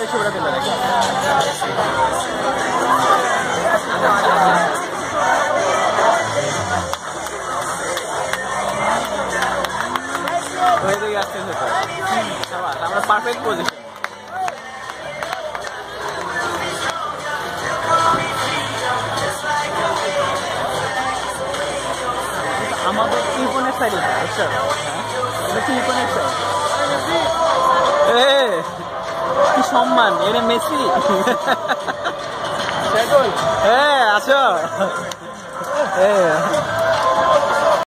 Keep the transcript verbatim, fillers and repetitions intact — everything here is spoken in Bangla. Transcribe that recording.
আমাদের ছবিটা তুলে রাখি। আমরা পারফেক্ট পজিশন। আমাদের ত্রিকোণের সাইড আচ্ছা এটা ত্রিকোণের সাইড। কি সম্মান এর মেসি। হ্যাঁ আছো।